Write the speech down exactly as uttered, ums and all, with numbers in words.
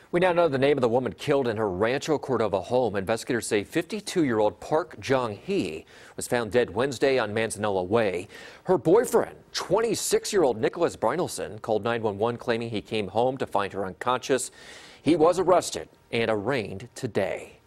We now know the name of the woman killed in her Rancho Cordova home. Investigators say fifty-two-year-old Park Jung-hee was found dead Wednesday on Manzanilla Way. Her boyfriend, twenty-six-year-old Nicholas Brynelson, called nine one one claiming he came home to find her unconscious. He was arrested and arraigned today.